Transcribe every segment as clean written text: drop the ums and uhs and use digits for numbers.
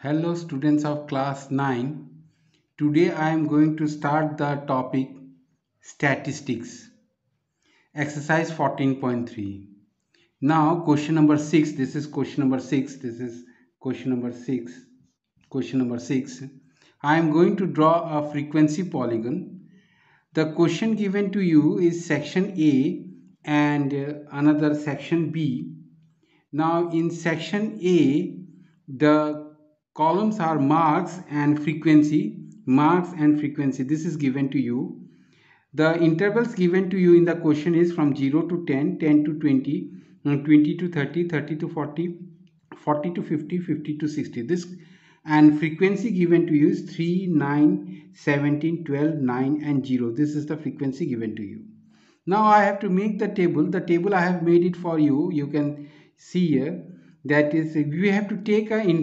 Hello students of class 9. Today I am going to start the topic statistics. Exercise 14.3. Now question number 6. This is question number 6. This is question number 6. Question number 6. I am going to draw a frequency polygon. The question given to you is section A and another section B. Now in section A, the columns are marks and frequency. This is given to you. The intervals given to you in the question is from 0 to 10, 10 to 20, 20 to 30, 30 to 40, 40 to 50, 50 to 60. This and frequency given to you is 3, 9, 17, 12, 9 and 0. This is the frequency given to you. Now I have to make the table. The table I have made it for you. You can see here. That is, we have to take a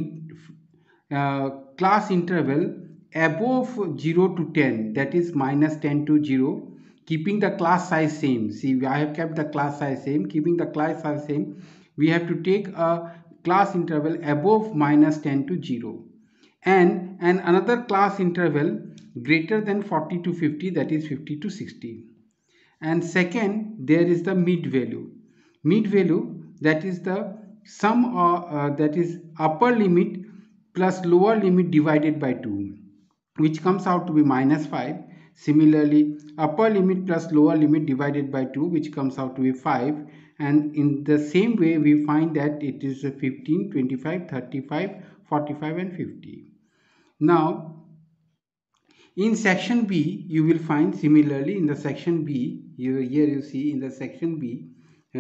class interval above 0 to 10, that is minus 10 to 0, keeping the class size same. See, I have kept the class size same. Keeping the class size same, we have to take a class interval above minus 10 to 0 and another class interval greater than 40 to 50, that is 50 to 60. And second, there is the mid value. Mid value, that is the sum that is upper limit plus lower limit divided by 2, which comes out to be minus 5. Similarly, upper limit plus lower limit divided by 2, which comes out to be 5. And in the same way, we find that it is 15, 25, 35, 45 and 50. Now, in section B, you will find similarly in the section B, here you see in the section B,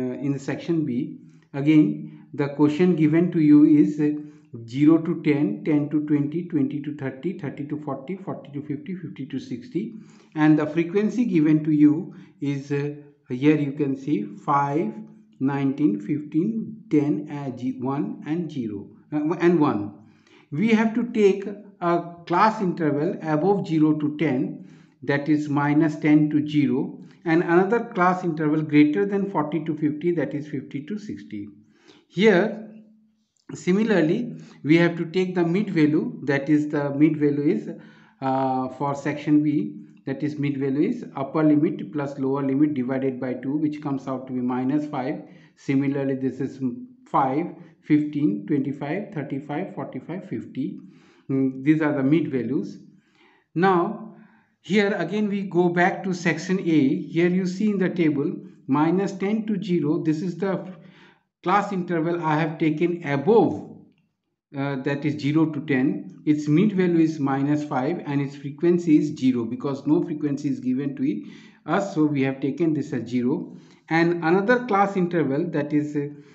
again the question given to you is 0 to 10, 10 to 20, 20 to 30, 30 to 40, 40 to 50, 50 to 60, and the frequency given to you is here you can see 5, 19, 15, 10, 1 and 0 and 1. We have to take a class interval above 0 to 10, that is minus 10 to 0, and another class interval greater than 40 to 50, that is 50 to 60. Here similarly we have to take the mid value, that is the mid value is for section B, that is mid value is upper limit plus lower limit divided by 2, which comes out to be minus 5. Similarly, this is 5, 15, 25, 35, 45, 50. These are the mid values. Now here again we go back to section A. Here you see in the table minus 10 to 0. This is the class interval I have taken above, that is 0 to 10. Its mid value is minus 5 and its frequency is 0 because no frequency is given to us, so we have taken this as 0. And another class interval, that is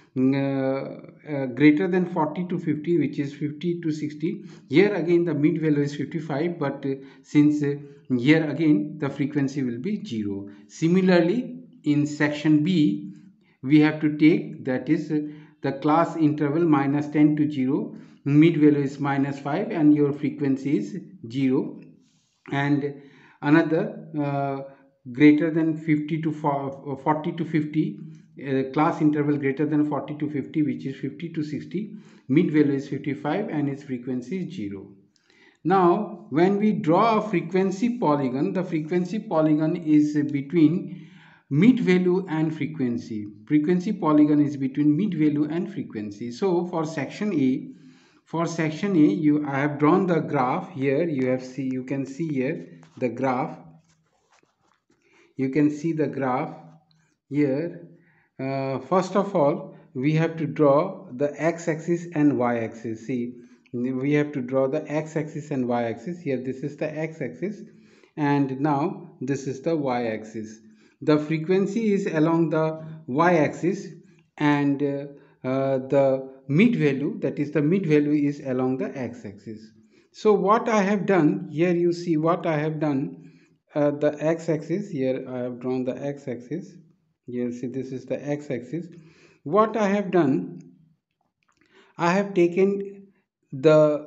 greater than 40 to 50, which is 50 to 60. Here again the mid value is 55, but since here again the frequency will be 0. Similarly, in section B, we have to take, that is the class interval minus 10 to 0, mid value is minus 5 and your frequency is 0, and another greater than 50 to 40 to 50, class interval greater than 40 to 50, which is 50 to 60, mid value is 55 and its frequency is 0. Now when we draw a frequency polygon, the frequency polygon is between mid value and frequency. Frequency polygon is between mid value and frequency. So for section A, I have drawn the graph. Here you can see here the graph. You can see the graph here. First of all, we have to draw the x-axis and y-axis. See, we have to draw the x-axis and y-axis. Here this is the x-axis and now this is the y-axis. The frequency is along the y-axis and the mid value, that is the mid value, is along the x-axis. So what I have done here, you see what I have done, the x-axis, here I have drawn the x-axis. Here see, this is the x-axis. What I have done, I have taken the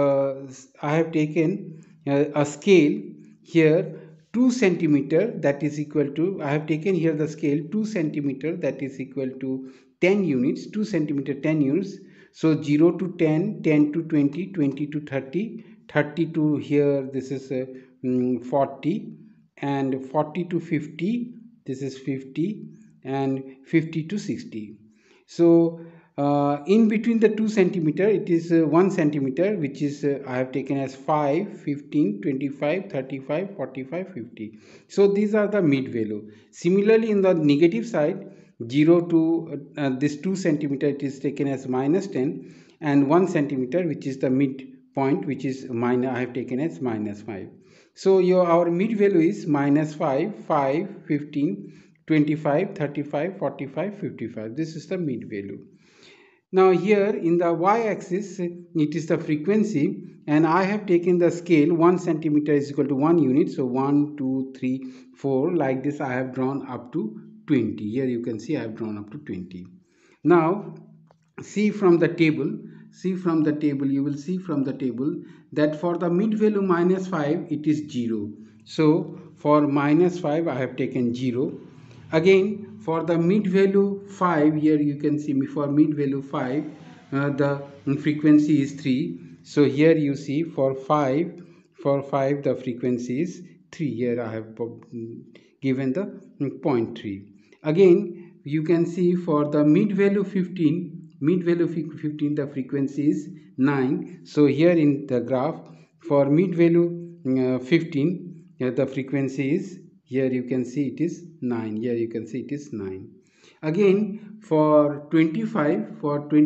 a scale here 2 centimeter, that is equal to, I have taken here the scale 2 centimeter, that is equal to 10 units, 2 centimeter 10 units. So 0 to 10, 10 to 20, 20 to 30, 30 to here this is 40, and 40 to 50, this is 50, and 50 to 60. So in between the 2 centimeter it is 1 centimeter, which is I have taken as 5, 15, 25, 35, 45, 50. So these are the mid value. Similarly in the negative side, 0 to this 2 centimeter it is taken as minus 10, and 1 centimeter which is the mid point, which is minus, I have taken as minus 5. So our mid value is minus 5, 5, 15, 25, 35, 45, 55. This is the mid value. Now here in the y-axis it is the frequency, and I have taken the scale 1 centimeter is equal to 1 unit. So 1, 2, 3, 4, like this I have drawn up to 20. Here you can see I have drawn up to 20. Now see from the table, you will see from the table that for the mid value minus 5 it is 0. So for minus 5 I have taken 0. Again for the mid value 5, here you can see for mid value 5 the frequency is 3. So here you see for 5 the frequency is 3. Here I have given the 0.3. Again you can see for the mid value 15, the frequency is 9. So here in the graph for mid value 15 the frequency is, here you can see it is 9. Here you can see it is 9. Again for 25,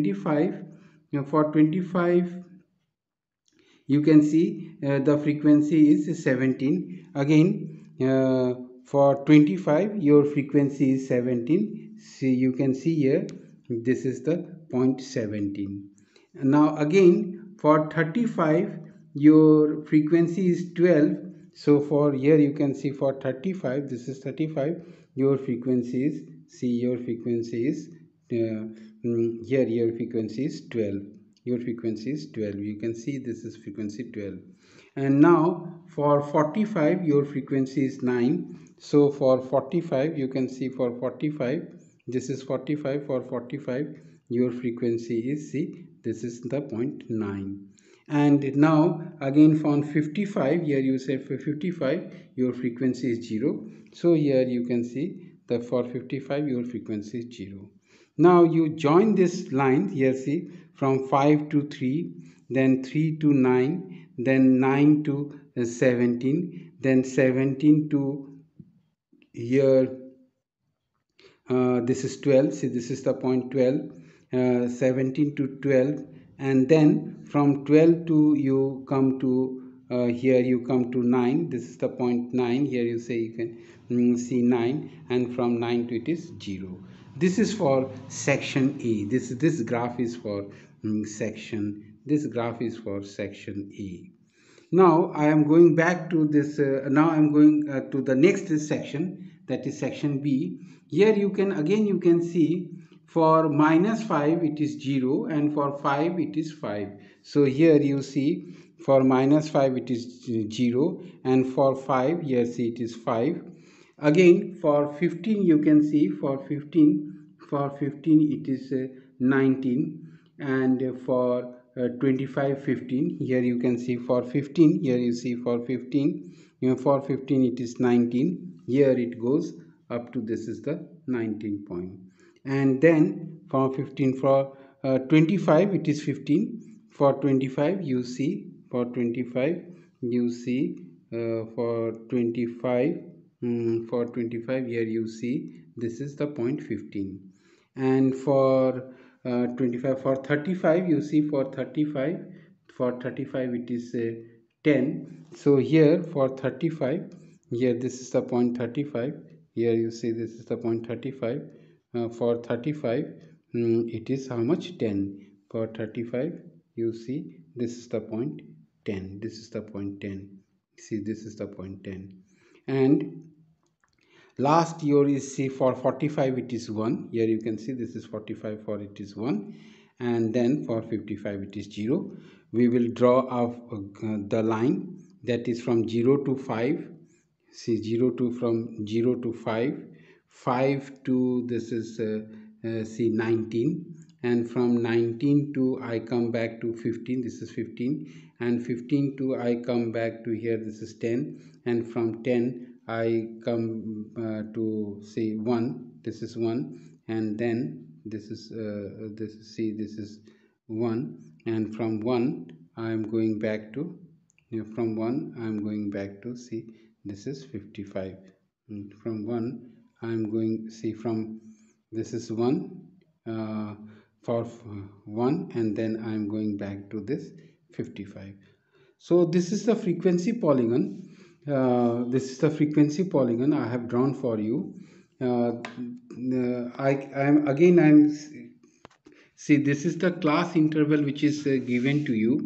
you can see the frequency is 17. Again for 25 your frequency is 17. See, you can see here this is the 0.17. Now again for 35 your frequency is 12. So for here you can see for 35, this is 35, your frequency is, see your frequency is here your frequency is 12. Your frequency is 12. You can see this is frequency 12. And now for 45 your frequency is 9. So for 45 you can see for 45, this is 45, for 45 your frequency is, see, this is the 0.9. And now again for 55, here you say for 55 your frequency is 0. So here you can see that for 55 your frequency is 0. Now you join this line here, see, from 5 to 3, then 3 to 9, then 9 to 17, then 17 to here this is 12. See, this is the point 12, 17 to 12, and then from 12 to you come to here you come to 9. This is the point 9. Here you say you can see 9, and from 9 to it is 0. This is for section A. This graph is for section. This graph is for section A. Now I am going back to this. Now I am going to the next section, that is section B. Here you can see for minus 5 it is 0, and for 5 it is 5. So here you see for minus 5 it is 0, and for 5 here see it is 5. Again for 15 you can see for 15 it is 19, and for 25, 15, here you can see for 15, here you see for 15, for 15 it is 19. Here it goes up to, this is the 19 point. And then for 15 for 25 it is 15. For 25 you see, for 25 you see for 25 for 25 here you see this is the point 15. And for 25 for 35 you see for 35 it is 10. So here for 35, here this is the point 35. Here you see this is the point 35. For 35 it is how much, 10. For 35 you see this is the point 10. This is the point 10. See, this is the point 10. And last year is, see, for 45 it is 1. Here you can see this is 45, for it is 1. And then for 55 it is 0. We will draw up the line that is from 0 to 5. See, 0 to, from 0 to 5, 5 to, this is see 19, and from 19 to I come back to 15, this is 15, and 15 to I come back to here, this is 10, and from 10 I come to say 1, this is 1, and then this is this is 1, and from 1 I am going back to, from 1 I am going back to, see, this is 55, and from 1 I am going, see, from this is 1 for 1, and then I am going back to this 55. So this is the frequency polygon. This is the frequency polygon I have drawn for you. I'm see, this is the class interval which is given to you.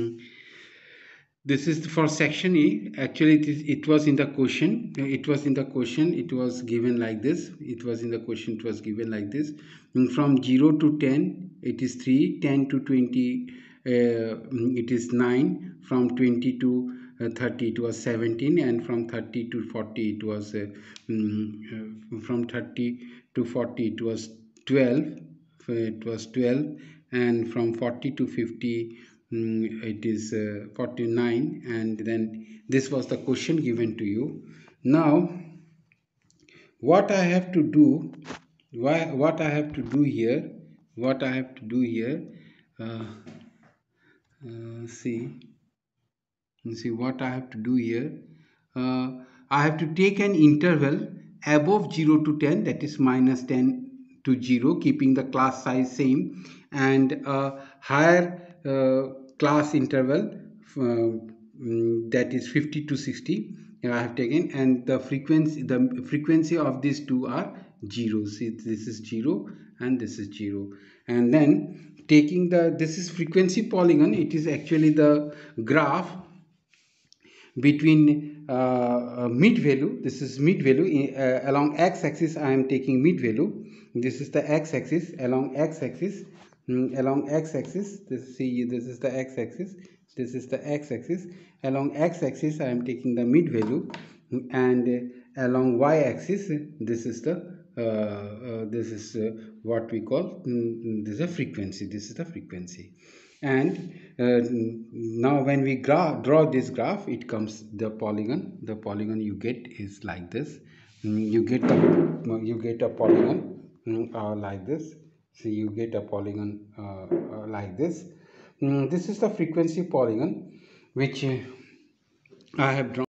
This is for section A. Actually, it was in the question. It was in the question. It was given like this. It was in the question. It was given like this. From 0 to 10, it is 3. 10 to 20, it is 9. From 20 to 30, it was 17. And from 30 to 40, it was from 30 to 40, it was 12. It was 12, and from 40 to 50, it is 49, and then this was the question given to you. Now what I have to do, what I have to do here, see what I have to do here. I have to take an interval above 0 to 10, that is minus 10 to 0, keeping the class size same, and a higher class interval that is 50 to 60 I have taken, and the frequency of these two are 0. See, this is 0 and this is 0, and then taking this is frequency polygon. It is actually the graph between mid value. This is mid value along x-axis. I am taking mid value. This is the x-axis. Along x-axis, this is the x-axis, this is the x-axis. Along x-axis I am taking the mid value, and along y-axis this is the what we call, this is a frequency. This is the frequency. And now when we draw this graph, it comes the polygon. The polygon you get is like this. You get a polygon like this. So you get a polygon like this. This is the frequency polygon which I have drawn.